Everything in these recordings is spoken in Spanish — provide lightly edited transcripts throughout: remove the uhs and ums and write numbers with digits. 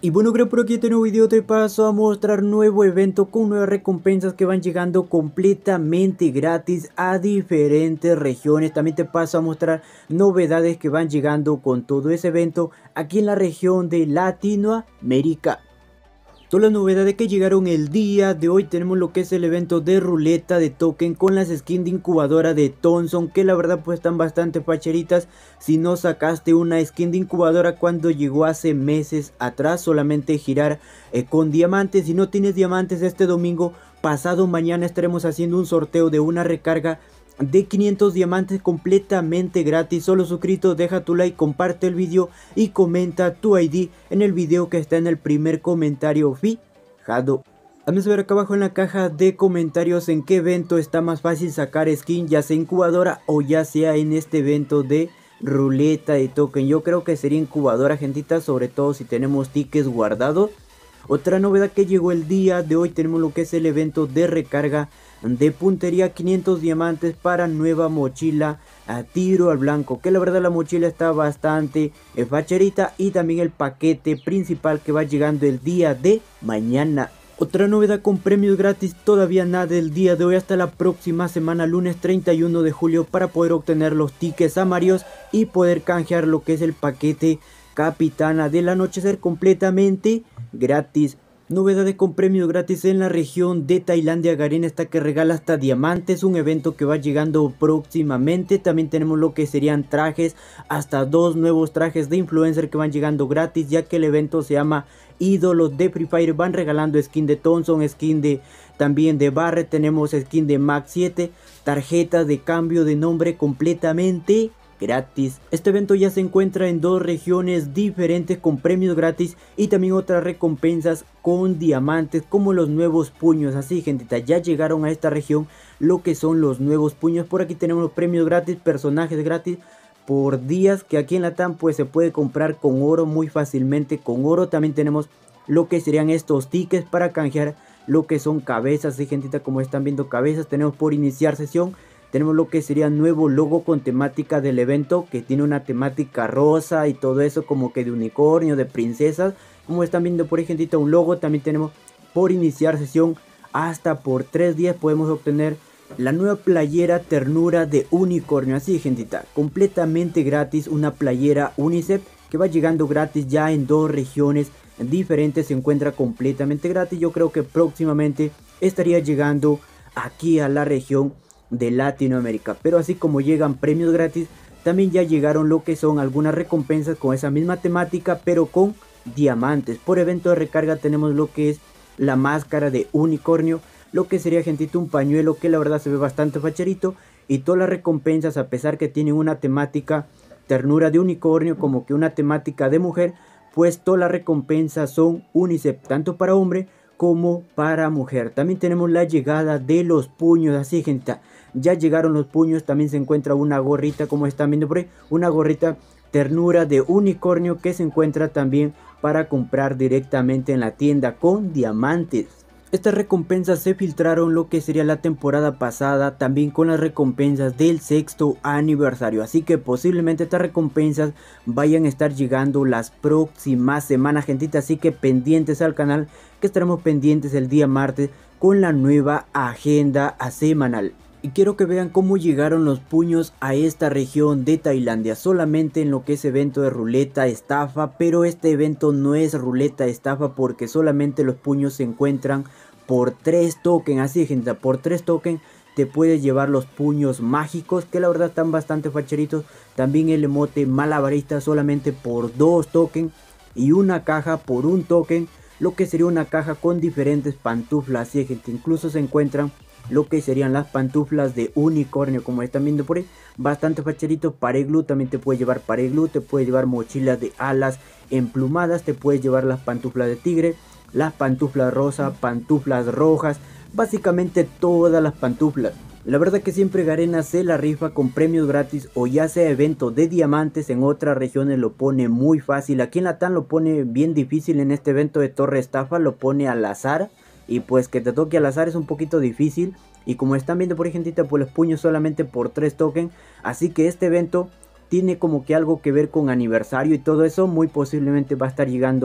Y bueno, creo por aquí este nuevo video te paso a mostrar nuevo evento con nuevas recompensas que van llegando completamente gratis a diferentes regiones. También te paso a mostrar novedades que van llegando con todo ese evento aquí en la región de Latinoamérica. Todas las novedades que llegaron el día de hoy, tenemos lo que es el evento de ruleta de token con las skins de incubadora de Thompson, que la verdad pues están bastante facheritas. Si no sacaste una skin de incubadora cuando llegó hace meses atrás, solamente girar con diamantes. Si no tienes diamantes, este domingo pasado mañana estaremos haciendo un sorteo de una recarga de 500 diamantes completamente gratis. Solo suscrito, deja tu like, comparte el video y comenta tu ID en el video que está en el primer comentario fijado. Hazme saber acá abajo en la caja de comentarios en qué evento está más fácil sacar skin, ya sea incubadora o ya sea en este evento de ruleta de token. Yo creo que sería incubadora, gentita, sobre todo si tenemos tickets guardados. Otra novedad que llegó el día de hoy, tenemos lo que es el evento de recarga de puntería, 500 diamantes para nueva mochila a tiro al blanco, que la verdad la mochila está bastante facherita, y también el paquete principal que va llegando el día de mañana. Otra novedad con premios gratis, todavía nada el día de hoy, hasta la próxima semana, lunes 31 de julio, para poder obtener los tickets amarillos y poder canjear lo que es el paquete Capitana del Anochecer completamente gratis. Novedades con premios gratis en la región de Tailandia. Garena está que regala hasta diamantes, un evento que va llegando próximamente. También tenemos lo que serían trajes, hasta 2 nuevos trajes de influencer que van llegando gratis, ya que el evento se llama Ídolos de Free Fire. Van regalando skin de Thompson, skin de también de Barret, tenemos skin de Max 7, tarjetas de cambio de nombre completamente gratis. Este evento ya se encuentra en 2 regiones diferentes con premios gratis y también otras recompensas con diamantes, como los nuevos puños. Así, gentita, ya llegaron a esta región lo que son los nuevos puños. Por aquí tenemos los premios gratis, personajes gratis por días, que aquí en Latam pues se puede comprar con oro muy fácilmente. Con oro también tenemos lo que serían estos tickets para canjear lo que son cabezas. Así, gentita, como están viendo, cabezas. Tenemos por iniciar sesión, tenemos lo que sería nuevo logo con temática del evento, que tiene una temática rosa y todo eso, como que de unicornio, de princesas. Como están viendo por ahí, gentita, un logo. También tenemos por iniciar sesión, hasta por 3 días podemos obtener la nueva playera ternura de unicornio. Así, gentita, completamente gratis, una playera UNICEF que va llegando gratis ya en 2 regiones diferentes. Se encuentra completamente gratis. Yo creo que próximamente estaría llegando aquí a la región de Latinoamérica. Pero así como llegan premios gratis, también ya llegaron lo que son algunas recompensas con esa misma temática, pero con diamantes. Por evento de recarga tenemos lo que es la máscara de unicornio, lo que sería, gentito, un pañuelo que la verdad se ve bastante facherito. Y todas las recompensas, a pesar que tienen una temática ternura de unicornio como que una temática de mujer, pues todas las recompensas son UNICEF, tanto para hombre como para mujer. También tenemos la llegada de los puños. Así, gente, ya llegaron los puños. También se encuentra una gorrita, como están viendo por ahí, una gorrita ternura de unicornio que se encuentra también para comprar directamente en la tienda con diamantes. Estas recompensas se filtraron lo que sería la temporada pasada, también con las recompensas del 6º aniversario. Así que posiblemente estas recompensas vayan a estar llegando las próximas semanas, gentita. Así que pendientes al canal, que estaremos pendientes el día martes con la nueva agenda semanal. Y quiero que vean cómo llegaron los puños a esta región de Tailandia, solamente en lo que es evento de ruleta estafa. Pero este evento no es ruleta estafa, porque solamente los puños se encuentran por 3 tokens. Así, gente, por 3 tokens te puedes llevar los puños mágicos, que la verdad están bastante facheritos. También el emote malabarista solamente por 2 tokens, y una caja por 1 token, lo que sería una caja con diferentes pantuflas. Así, gente, incluso se encuentran lo que serían las pantuflas de unicornio, como están viendo por ahí, bastante facherito. Pareglu, también te puedes llevar pareglu, te puedes llevar mochilas de alas emplumadas, te puedes llevar las pantuflas de tigre, las pantuflas rosa, pantuflas rojas, básicamente todas las pantuflas. La verdad que siempre Garena se la rifa con premios gratis, o ya sea evento de diamantes. En otras regiones lo pone muy fácil, aquí en Latam lo pone bien difícil. En este evento de Torre Estafa lo pone al azar, y pues que te toque al azar es un poquito difícil. Y como están viendo por ahí, gentita, pues los puños solamente por 3 tokens. Así que este evento tiene como que algo que ver con aniversario y todo eso. Muy posiblemente va a estar llegando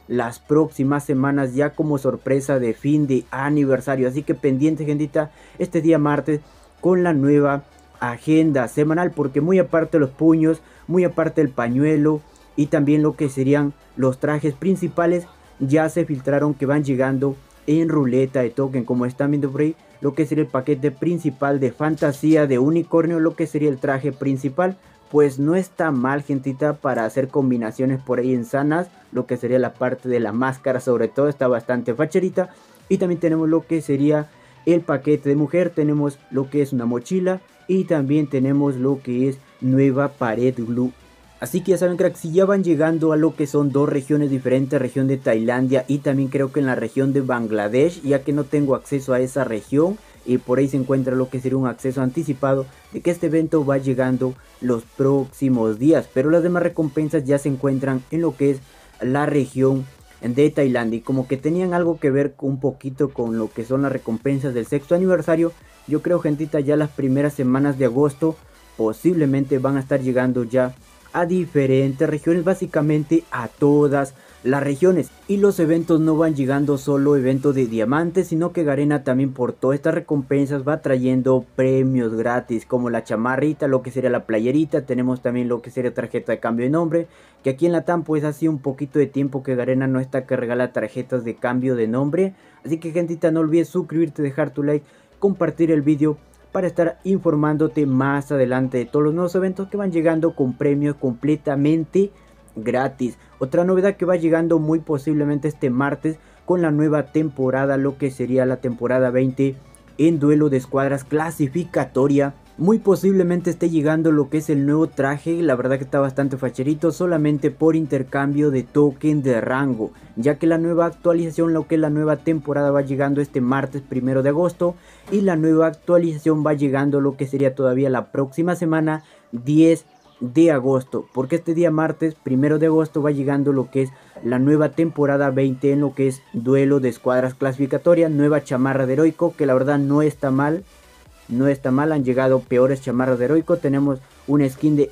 las próximas semanas ya como sorpresa de fin de aniversario. Así que pendiente, gentita, este día martes con la nueva agenda semanal, porque muy aparte de los puños, muy aparte del pañuelo y también lo que serían los trajes principales, ya se filtraron que van llegando en ruleta de token, como están viendo por ahí, lo que sería el paquete principal de fantasía de unicornio, lo que sería el traje principal. Pues no está mal, gentita, para hacer combinaciones por ahí insanas. Lo que sería la parte de la máscara, sobre todo, está bastante facherita. Y también tenemos lo que sería el paquete de mujer, tenemos lo que es una mochila y también tenemos lo que es nueva pared glue. Así que ya saben, cracks, si ya van llegando a lo que son dos regiones diferentes, región de Tailandia y también creo que en la región de Bangladesh, ya que no tengo acceso a esa región y por ahí se encuentra lo que sería un acceso anticipado de que este evento va llegando los próximos días, pero las demás recompensas ya se encuentran en lo que es la región de Tailandia y como que tenían algo que ver un poquito con lo que son las recompensas del sexto aniversario. Yo creo, gentita, ya las primeras semanas de agosto posiblemente van a estar llegando ya a diferentes regiones, básicamente a todas las regiones. Y los eventos no van llegando solo eventos de diamantes, sino que Garena también por todas estas recompensas va trayendo premios gratis, como la chamarrita, lo que sería la playerita. Tenemos también lo que sería tarjeta de cambio de nombre, que aquí en la TAM pues hace un poquito de tiempo que Garena no está que regala tarjetas de cambio de nombre. Así que, gentita, no olvides suscribirte, dejar tu like, compartir el vídeo para estar informándote más adelante de todos los nuevos eventos que van llegando con premios completamente gratis. Otra novedad que va llegando muy posiblemente este martes con la nueva temporada, lo que sería la temporada 20 en duelo de escuadras clasificatoria. Muy posiblemente esté llegando lo que es el nuevo traje, la verdad que está bastante facherito, solamente por intercambio de token de rango, ya que la nueva actualización, lo que es la nueva temporada, va llegando este martes 1 de agosto y la nueva actualización va llegando lo que sería todavía la próxima semana 10 de agosto, porque este día martes 1 de agosto va llegando lo que es la nueva temporada 20 en lo que es duelo de escuadras clasificatoria, nueva chamarra de heroico, que la verdad no está mal. No está mal, han llegado peores chamarras de heroico. Tenemos una skin de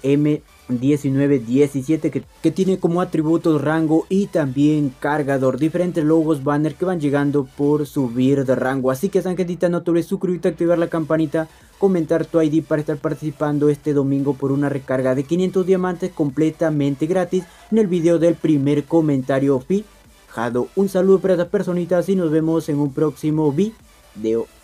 M1917 que tiene como atributos rango y también cargador. Diferentes logos, banner que van llegando por subir de rango. Así que, gentita, no te olvides suscribirte, activar la campanita, comentar tu ID para estar participando este domingo por una recarga de 500 diamantes completamente gratis en el video del primer comentario fijado. Un saludo para estas personitas y nos vemos en un próximo video.